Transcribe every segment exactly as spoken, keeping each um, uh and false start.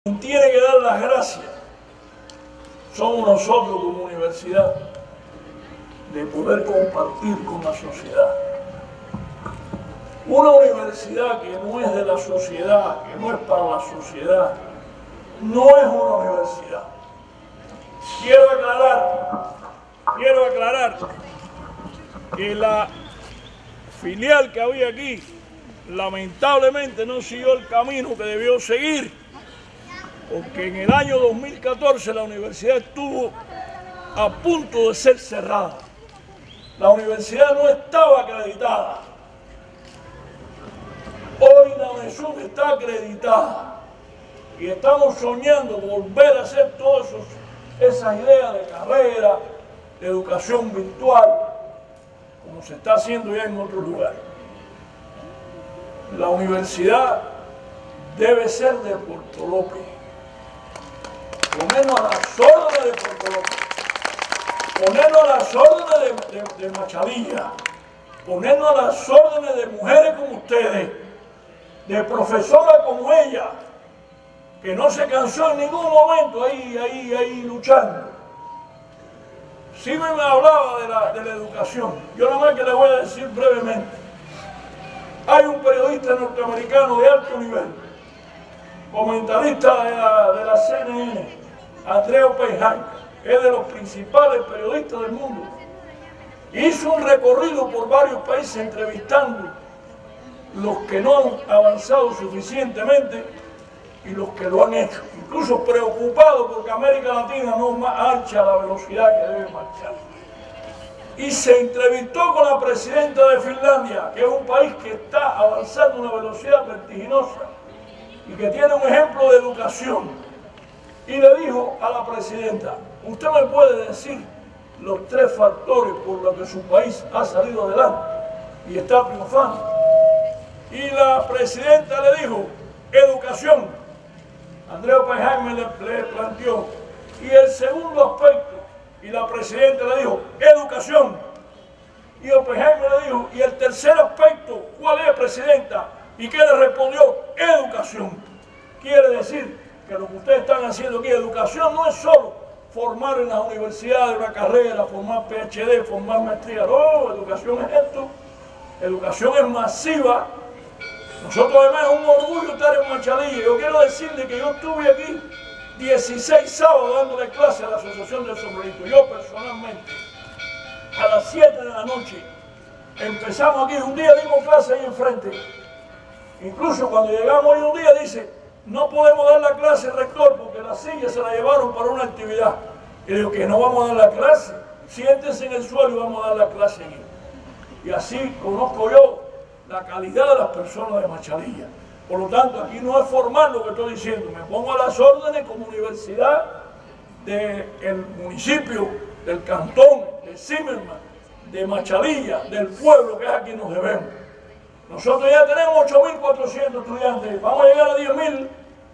Quien tiene que dar las gracias somos nosotros como universidad, de poder compartir con la sociedad. Una universidad que no es de la sociedad, que no es para la sociedad, no es una universidad. Quiero aclarar, quiero aclarar que la filial que había aquí lamentablemente no siguió el camino que debió seguir, porque en el año dos mil catorce la universidad estuvo a punto de ser cerrada. La universidad no estaba acreditada. Hoy la UNESUM está acreditada y estamos soñando volver a hacer todas esas ideas de carrera, de educación virtual, como se está haciendo ya en otros lugares. La universidad debe ser de Puerto López, ponernos a las órdenes de Puerto López, ponernos a las órdenes de, de, de Machalilla, ponernos a las órdenes de mujeres como ustedes, de profesoras como ella, que no se cansó en ningún momento ahí, ahí, ahí luchando. Sí me hablaba de la, de la educación. Yo nada más que le voy a decir brevemente. Hay un periodista norteamericano de alto nivel, comentarista de la, de la C N N, Andrea Oppenheimer, es de los principales periodistas del mundo. Hizo un recorrido por varios países entrevistando los que no han avanzado suficientemente y los que lo han hecho, incluso preocupado porque América Latina no marcha a la velocidad que debe marchar. Y se entrevistó con la presidenta de Finlandia, que es un país que está avanzando a una velocidad vertiginosa y que tiene un ejemplo de educación. Y le dijo a la presidenta: usted me puede decir los tres factores por los que su país ha salido adelante y está triunfando. Y la presidenta le dijo: educación. Andrea Oppenheimer le, le planteó. Y el segundo aspecto, y la presidenta le dijo: educación. Y Oppenheimer le dijo: y el tercer aspecto, ¿cuál es, presidenta? ¿Y qué le respondió? Educación. Quiere decir que lo que ustedes están haciendo aquí, educación, no es solo formar en las universidades una carrera, formar P H D, formar maestría. No, educación es esto. Educación es masiva. Nosotros además es un orgullo estar en Machalilla. Yo quiero decirle que yo estuve aquí dieciséis sábados dándole clase a la Asociación del Sombrerito. Yo personalmente, a las siete de la noche, empezamos aquí. Un día dimos clase ahí enfrente. Incluso cuando llegamos hoy un día dice: no podemos dar la clase, rector, porque la silla se la llevaron para una actividad. Y le digo: que no vamos a dar la clase. Siéntense en el suelo y vamos a dar la clase aquí. Y así conozco yo la calidad de las personas de Machalilla. Por lo tanto, aquí no es formal lo que estoy diciendo. Me pongo a las órdenes como universidad del municipio, del cantón, de Zimmerman, de Machalilla, del pueblo, que es a quien nos debemos. Nosotros ya tenemos ocho mil cuatrocientos estudiantes, vamos a llegar a diez mil.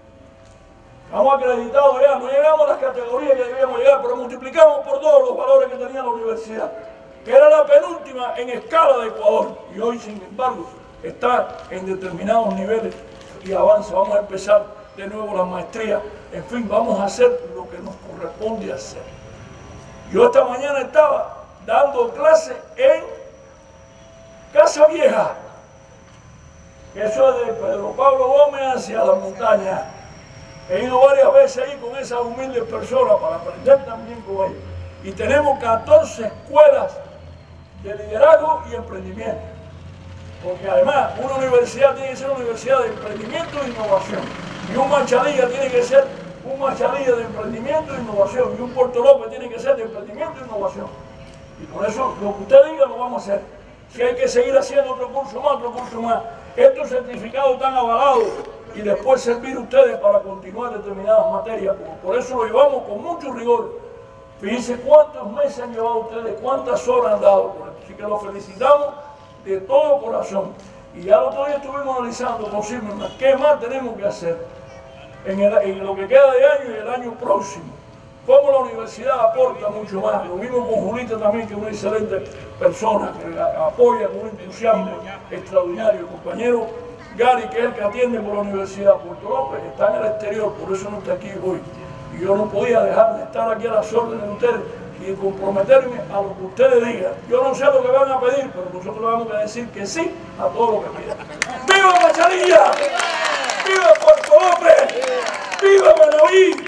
Estamos acreditados ya, no llegamos a las categorías que debíamos llegar, pero multiplicamos por todos los valores que tenía la universidad, que era la penúltima en escala de Ecuador, y hoy, sin embargo, está en determinados niveles y avanza. Vamos a empezar de nuevo la maestría. En fin, vamos a hacer lo que nos corresponde hacer. Yo esta mañana estaba dando clase en Casa Vieja, que eso es de Pedro Pablo Gómez hacia la montaña. He ido varias veces ahí con esas humildes personas para aprender también con ellos. Y tenemos catorce escuelas de liderazgo y emprendimiento. Porque además una universidad tiene que ser una universidad de emprendimiento e innovación. Y un Machalilla tiene que ser un Machalilla de emprendimiento e innovación. Y un Puerto López tiene que ser de emprendimiento e innovación. Y por eso lo que usted diga lo vamos a hacer. Si hay que seguir haciendo otro curso más, otro curso más. Estos certificados están avalados y después servir a ustedes para continuar determinadas materias. Por eso lo llevamos con mucho rigor. Fíjense cuántos meses han llevado ustedes, cuántas horas han dado por esto. Así que los felicitamos de todo corazón. Y ya el otro día estuvimos analizando posiblemente qué más tenemos que hacer en, el, en lo que queda de año y el año próximo. Cómo la universidad aporta mucho más. Lo mismo con Julita también, que es una excelente persona, que apoya con un entusiasmo extraordinario. El compañero Gary, que es el que atiende por la Universidad Puerto López, está en el exterior, por eso no está aquí hoy. Y yo no podía dejar de estar aquí a las órdenes de ustedes y comprometerme a lo que ustedes digan. Yo no sé lo que van a pedir, pero nosotros vamos a decir que sí a todo lo que pidan. ¡Viva Macharilla! ¡Viva Puerto López! ¡Viva Manaví!